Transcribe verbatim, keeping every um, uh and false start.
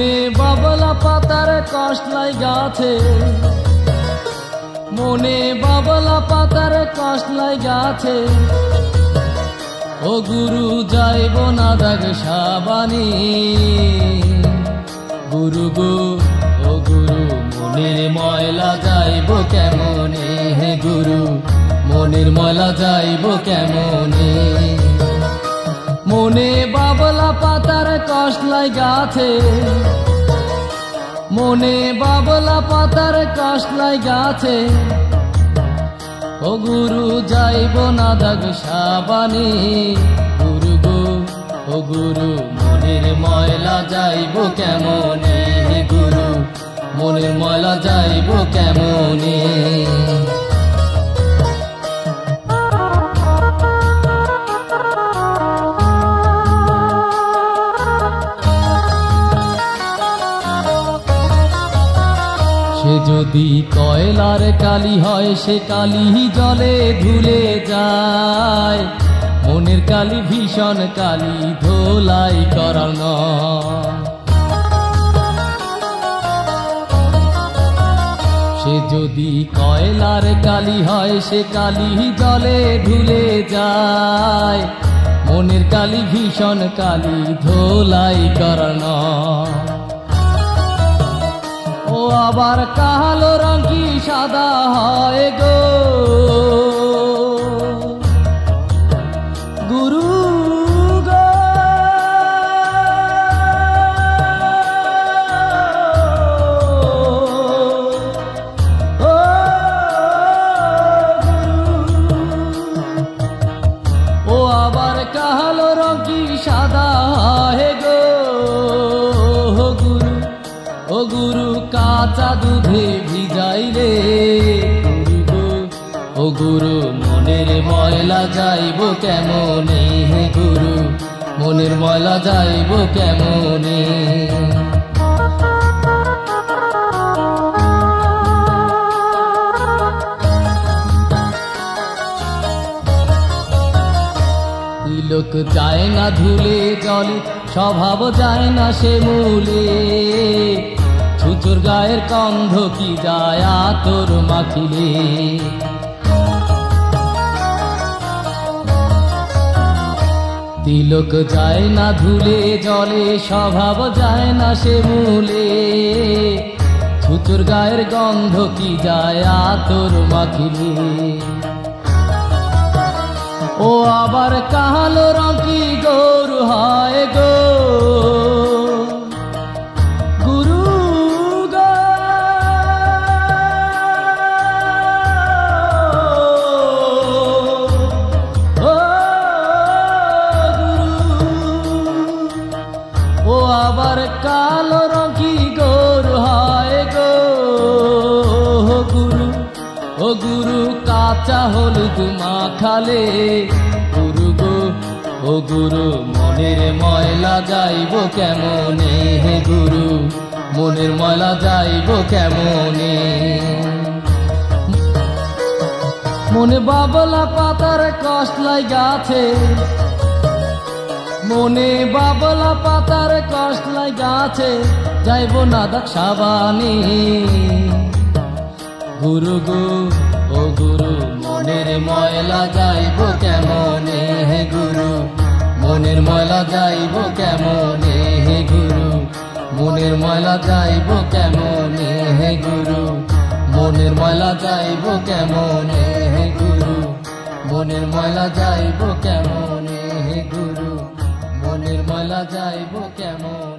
মনে বাবলা পাতার কষ্টলাই গাছে, মনে বাবলা পাতার কষ্টলাই গাছে। ও গুরু যাইব না দাগ সাবানি, গুরু গো ও গুরু মনের ময়লা যাইব কেমনে, হে গুরু মনের ময়লা যাইব কেমনে। মনে বাবলা পাতার কষ্টলাই গাছে, মনে বাবলা পাতার কষ্টলাই গাছে। ও গুরু যাইব না দাগ সাবানি, গুরু গো ও গুরু মনের ময়লা যাইব কেমনে, হে গুরু মনের ময়লা যাইব কেমনে। সে যদি কয়লার কালি হয়, সে কালি জলে ধুলে যায়। মনের কালি ভীষণ কালি, ধোলাই করার নয়। সে যদি কয়লার কালি হয়, সে কালি জলে ধুলে যায়। মনের কালি ভীষণ কালি, ধোলাই করার নয়। ও আবার কালো রং কি সাদা হয় গো, গুরু গো ও গুরু। ও আবার কালো রং কি সাদা হয় গো, গুরু ও গুরু কাঁচা দুধে ভিজাইলে, গুরু গো ও গুরু মনের ময়লা যাইব কেমনে, হে গুরু মনের ময়লা যাইব কেমনে। তিলক যায় না ধুলে জলে, স্বভাব যায় না সে মূলে। ছুচোর গায়ের গন্ধ কি যায় আতর মাখিলে। তিলক যায় না ধুলে জলে, স্বভাব যায় না সে মূলে। ছুচোর গায়ের গন্ধ কি যায় আতর মাখিলে। ও আবার কালো রং কি গরু হয় গো, গুরু গো ও গুরু। ও আবার কালো রং কি গরু হয় গো, গুরু ও গুরু কাঁচা হলুদ মাখালে। গুরু গো ও গুরু মনের ময়লা যাইব কেমনে, হে গুরু মনের ময়লা যাইব কেমনে। মনে বাবলা পাতার কষ্টলাই গাছে, মনে বাবলা পাতার কষ্টলাই গাছে। যাইব না দাগ সাবানি, গুরু গো ও গুরু মনের ময়লা যাইব কেমনে, হে গুরু মনের ময়লা যাইব কেমনে, হে গুরু মনের ময়লা যাইব কেমনে, হে গুরু মনের ময়লা যাইব কেমনে, হে গুরু মনের ময়লা যাইব কেমনে, হে গুরু মনের ময়লা যাইব কেমন।